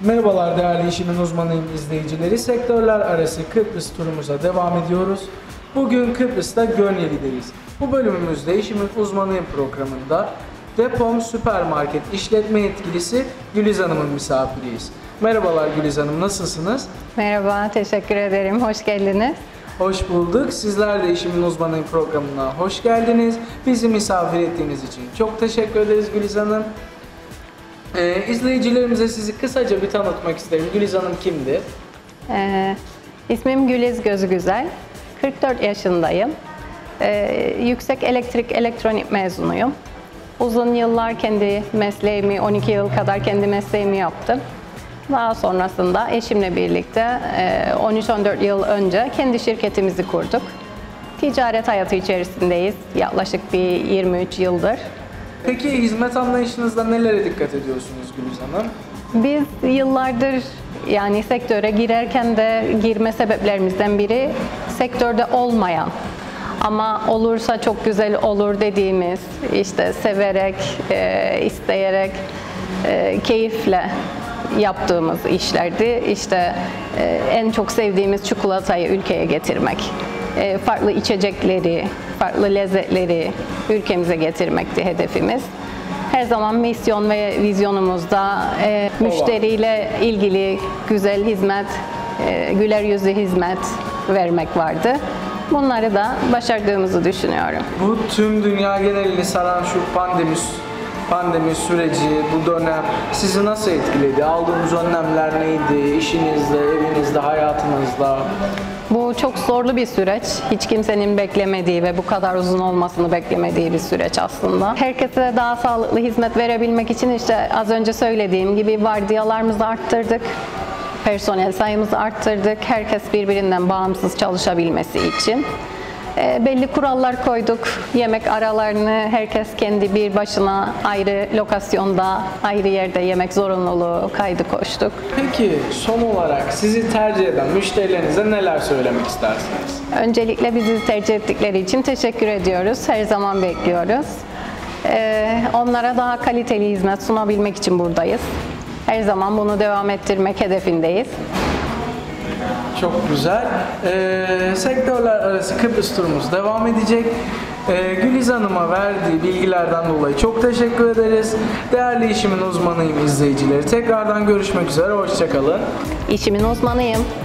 Merhabalar değerli işimin uzmanıyım izleyicileri. Sektörler arası Kıbrıs turumuza devam ediyoruz. Bugün Kıbrıs'ta Gönyeli'deyiz. Bu bölümümüzde işimin uzmanıyım programında Depom Süpermarket İşletme Yetkilisi Güliz Hanım'ın misafiriyiz. Merhabalar Güliz Hanım, nasılsınız? Merhaba, teşekkür ederim. Hoş geldiniz. Hoş bulduk. Sizler de işimin uzmanıyım programına hoş geldiniz. Bizi misafir ettiğiniz için çok teşekkür ederiz Güliz Hanım. İzleyicilerimize sizi kısaca bir tanıtmak isterim. Güliz Hanım kimdir? İsmim Güliz Gözügüzel. 44 yaşındayım. Yüksek elektrik elektronik mezunuyum. Uzun yıllar kendi mesleğimi, 12 yıl kadar kendi mesleğimi yaptım. Daha sonrasında eşimle birlikte 13-14 yıl önce kendi şirketimizi kurduk. Ticaret hayatı içerisindeyiz. Yaklaşık bir 23 yıldır. Peki hizmet anlayışınızda nelere dikkat ediyorsunuz Güliz Hanım? Biz yıllardır yani sektöre girerken de girme sebeplerimizden biri sektörde olmayan ama olursa çok güzel olur dediğimiz, işte severek, isteyerek, keyifle yaptığımız işlerdi. İşte en çok sevdiğimiz çikolatayı ülkeye getirmek, farklı içecekleri, farklı lezzetleri ülkemize getirmekti hedefimiz. Her zaman misyon ve vizyonumuzda müşteriyle ilgili güzel hizmet, güler yüzlü hizmet vermek vardı. Bunları da başardığımızı düşünüyorum. Bu tüm dünya genelini saran şu pandemi süreci, bu dönem sizi nasıl etkiledi? Aldığınız önlemler neydi? İşinizde, evinizde, hayatınızda? Bu çok zorlu bir süreç. Hiç kimsenin beklemediği ve bu kadar uzun olmasını beklemediği bir süreç aslında. Herkese daha sağlıklı hizmet verebilmek için işte az önce söylediğim gibi vardiyalarımızı arttırdık. Personel sayımızı arttırdık. Herkes birbirinden bağımsız çalışabilmesi için. Belli kurallar koyduk. Yemek aralarını herkes kendi bir başına ayrı lokasyonda, ayrı yerde yemek zorunluluğu kaydı koştuk. Peki son olarak sizi tercih eden müşterilerinize neler söylemek istersiniz? Öncelikle bizi tercih ettikleri için teşekkür ediyoruz. Her zaman bekliyoruz. Onlara daha kaliteli hizmet sunabilmek için buradayız. Her zaman bunu devam ettirmek hedefindeyiz. Çok güzel. Sektörler arası Kıbrıs turumuz devam edecek. Güliz Hanım'a verdiği bilgilerden dolayı çok teşekkür ederiz. Değerli işimin uzmanıyım izleyicileri. Tekrardan görüşmek üzere. Hoşça kalın. İşimin uzmanıyım.